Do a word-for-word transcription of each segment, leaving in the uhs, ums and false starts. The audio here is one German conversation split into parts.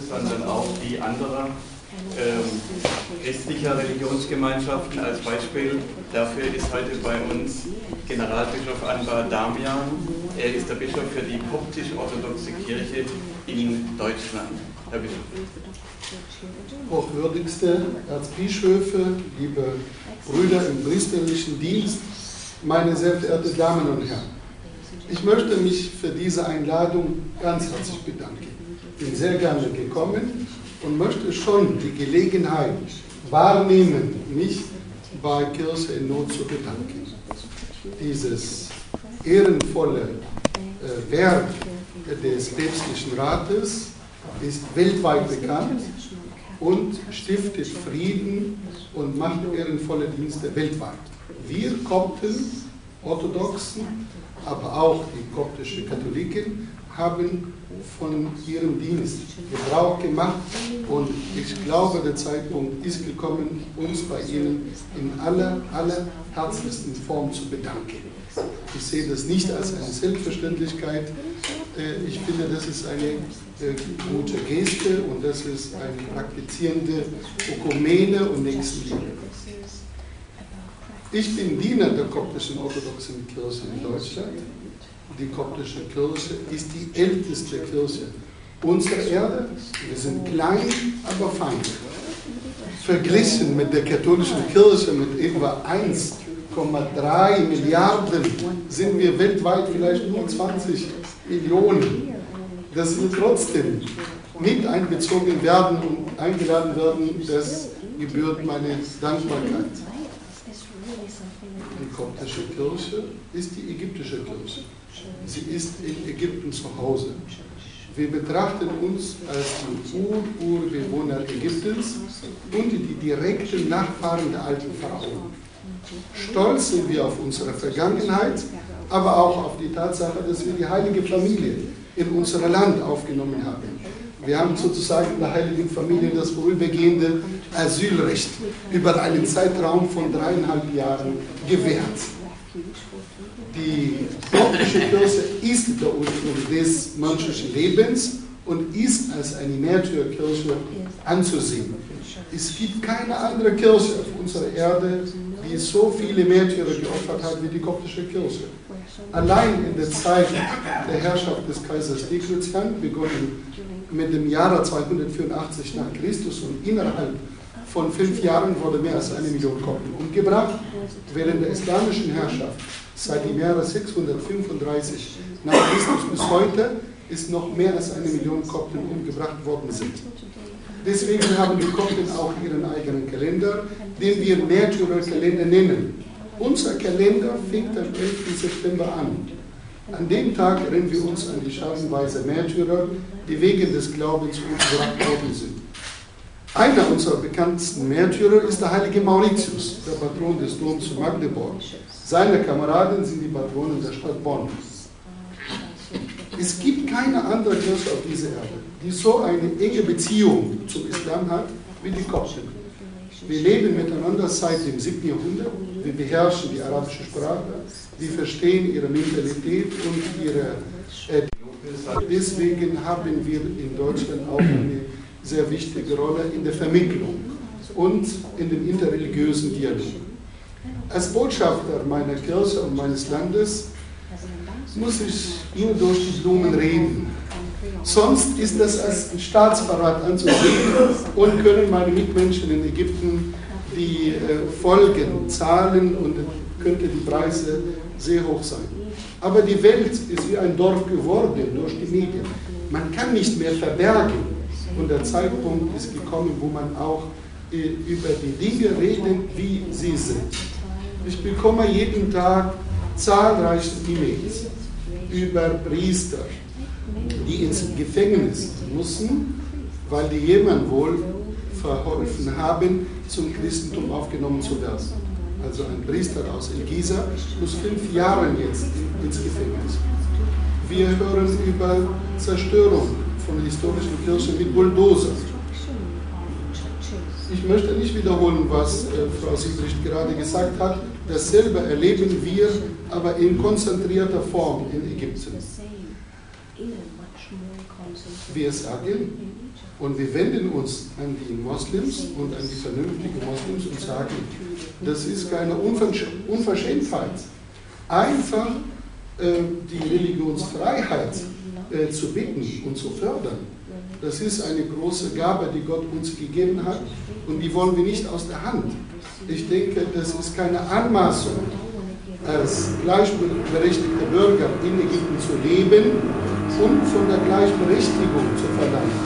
sondern auch die anderer ähm, christlicher Religionsgemeinschaften. Als Beispiel dafür ist heute bei uns Generalbischof Anwar Damian. Er ist der Bischof für die koptisch-orthodoxe Kirche in Deutschland. Herr Bischof. Hochwürdigste Erzbischöfe, liebe Brüder im priesterlichen Dienst, meine sehr verehrten Damen und Herren. Ich möchte mich für diese Einladung ganz herzlich bedanken. Ich bin sehr gerne gekommen und möchte schon die Gelegenheit wahrnehmen, mich bei Kirche in Not zu bedanken. Dieses ehrenvolle äh, Werk des Päpstlichen Rates ist weltweit bekannt und stiftet Frieden und macht ehrenvolle Dienste weltweit. Wir Kopten, Orthodoxen, aber auch die koptische Katholiken haben von ihrem Dienst Gebrauch gemacht und ich glaube, der Zeitpunkt ist gekommen, uns bei Ihnen in aller, aller herzlichsten Form zu bedanken. Ich sehe das nicht als eine Selbstverständlichkeit. Ich finde, das ist eine gute Geste und das ist eine praktizierende Ökumene und Nächstenliebe. Ich bin Diener der koptischen orthodoxen Kirche in Deutschland. Die koptische Kirche ist die älteste Kirche unserer Erde. Wir sind klein, aber fein. Verglichen mit der katholischen Kirche mit etwa eins Komma drei Milliarden sind wir weltweit vielleicht nur zwanzig Millionen. Dass wir trotzdem mit einbezogen werden und eingeladen werden, das gebührt meine Dankbarkeit. Die koptische Kirche ist die ägyptische Kirche. Sie ist in Ägypten zu Hause. Wir betrachten uns als die Ur-Urbewohner Ägyptens und die direkten Nachfahren der alten Pharaonen. Stolz sind wir auf unsere Vergangenheit, aber auch auf die Tatsache, dass wir die heilige Familie in unser Land aufgenommen haben. Wir haben sozusagen in der heiligen Familie das vorübergehende Asylrecht über einen Zeitraum von dreieinhalb Jahren gewährt. Die koptische Kirche ist der Ursprung des menschlichen Lebens und ist als eine Märtyrerkirche anzusehen. Es gibt keine andere Kirche auf unserer Erde, die so viele Märtyrer geopfert hat wie die koptische Kirche. Allein in der Zeit der Herrschaft des Kaisers Diocletian, begonnen mit dem Jahre zweihundertvierundachtzig nach Christus und innerhalb von fünf Jahren wurde mehr als eine Million Kopten umgebracht, während der islamischen Herrschaft seit dem Jahre sechshundertfünfunddreißig nach Christus bis heute ist noch mehr als eine Million Kopten umgebracht worden sind. Deswegen haben die Kopten auch ihren eigenen Kalender, den wir Märtyrerkalender nennen. Unser Kalender fängt am elften September an. An dem Tag erinnern wir uns an die scharenweise Märtyrer, die wegen des Glaubens umgebracht worden sind. Einer unserer bekanntesten Märtyrer ist der heilige Mauritius, der Patron des Doms zu Magdeburg. Seine Kameraden sind die Patronen der Stadt Bonn. Es gibt keine andere Kirche auf dieser Erde, die so eine enge Beziehung zum Islam hat wie die Kopten. Wir leben miteinander seit dem siebten Jahrhundert, wir beherrschen die arabische Sprache, wir verstehen ihre Mentalität und ihre äh, deswegen haben wir in Deutschland auch eine sehr wichtige Rolle in der Vermittlung und in dem interreligiösen Dialog. Als Botschafter meiner Kirche und meines Landes muss ich nur durch die Blumen reden. Sonst ist das als ein Staatsverrat anzusehen und können meine Mitmenschen in Ägypten die äh, Folgen zahlen und könnte die Preise sehr hoch sein. Aber die Welt ist wie ein Dorf geworden durch die Medien. Man kann nicht mehr verbergen. Und der Zeitpunkt ist gekommen, wo man auch äh, über die Dinge reden, wie sie sind. Ich bekomme jeden Tag zahlreiche E-Mails über Priester, die ins Gefängnis mussten, weil die jemand wohl verholfen haben, zum Christentum aufgenommen zu werden. Also ein Priester aus Elgisa muss fünf Jahre jetzt ins Gefängnis. Wir hören über Zerstörung von historischen Kirchen mit Bulldozer. Ich möchte nicht wiederholen, was äh, Frau Siebricht gerade gesagt hat. Dasselbe erleben wir, aber in konzentrierter Form in Ägypten. Wir sagen, Und wir wenden uns an die Moslems und an die vernünftigen Moslems und sagen, das ist keine Unverschämtheit, einfach äh, die Religionsfreiheit äh, zu bitten und zu fördern. Das ist eine große Gabe, die Gott uns gegeben hat und die wollen wir nicht aus der Hand. Ich denke, das ist keine Anmaßung, als gleichberechtigte Bürger in Ägypten zu leben und von der Gleichberechtigung zu verlangen.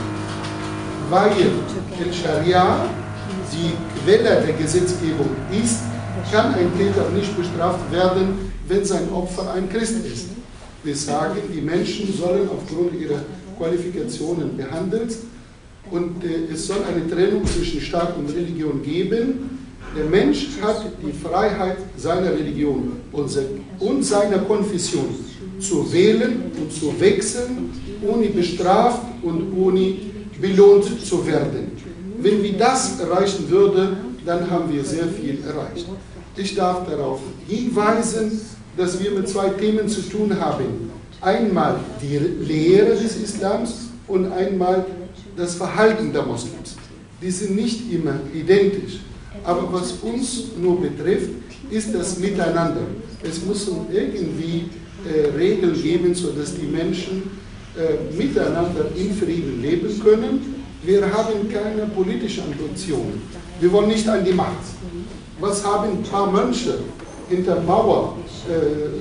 Weil in Scharia die Quelle der Gesetzgebung ist, kann ein Täter nicht bestraft werden, wenn sein Opfer ein Christ ist. Wir sagen, die Menschen sollen aufgrund ihrer Qualifikationen behandelt und äh, es soll eine Trennung zwischen Staat und Religion geben. Der Mensch hat die Freiheit seiner Religion und, se und seiner Konfession zu wählen und zu wechseln, ohne bestraft und ohne belohnt zu werden. Wenn wir das erreichen würden, dann haben wir sehr viel erreicht. Ich darf darauf hinweisen, dass wir mit zwei Themen zu tun haben. Einmal die Lehre des Islams und einmal das Verhalten der Moslems. Die sind nicht immer identisch. Aber was uns nur betrifft, ist das Miteinander. Es müssen irgendwie äh, Regeln geben, sodass die Menschen äh, miteinander in Frieden leben können. Wir haben keine politische Ambition. Wir wollen nicht an die Macht. Was haben ein paar Mönche hinter Mauer äh,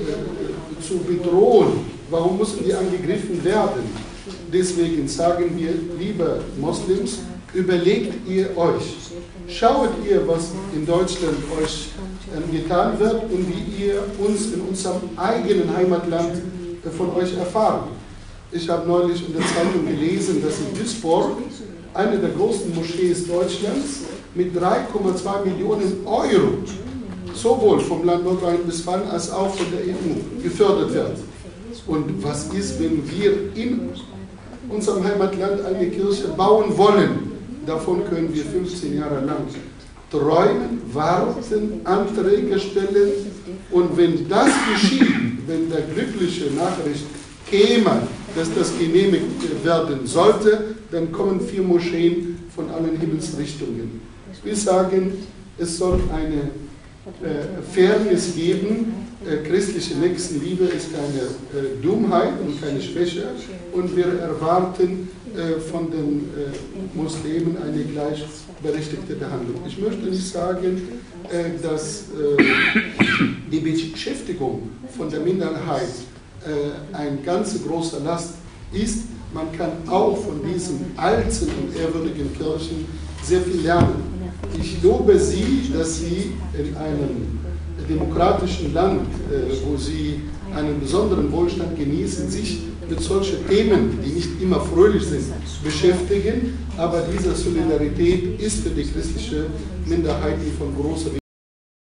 äh, zu bedrohen? Warum müssen die angegriffen werden? Deswegen sagen wir, liebe Moslems, überlegt ihr euch. Schaut ihr, was in Deutschland euch äh, getan wird und wie ihr uns in unserem eigenen Heimatland äh, von euch erfahren. Ich habe neulich in der Zeitung gelesen, dass in Duisburg, eine der größten Moschees Deutschlands, mit drei Komma zwei Millionen Euro sowohl vom Land Nordrhein-Westfalen als auch von der E U gefördert wird. Und was ist, wenn wir in unserem Heimatland eine Kirche bauen wollen? Davon können wir fünfzehn Jahre lang träumen, warten, Anträge stellen. Und wenn das geschieht, wenn der glückliche Nachricht käme, dass das genehmigt werden sollte, dann kommen vier Moscheen von allen Himmelsrichtungen. Wir sagen, es soll eine äh, Fairness geben. Äh, christliche Nächstenliebe ist keine äh, Dummheit und keine Schwäche. Und wir erwarten äh, von den äh, Muslimen eine gleichberechtigte Behandlung. Ich möchte nicht sagen, äh, dass äh, die Beschäftigung von der Minderheit äh, ein ganz großer Last ist. Man kann auch von diesen alten und ehrwürdigen Kirchen sehr viel lernen. Ich lobe Sie, dass Sie in einem demokratischen Land, äh, wo Sie einen besonderen Wohlstand genießen, sich mit solchen Themen, die nicht immer fröhlich sind, beschäftigen. Aber diese Solidarität ist für die christliche Minderheit von großer Wichtigkeit.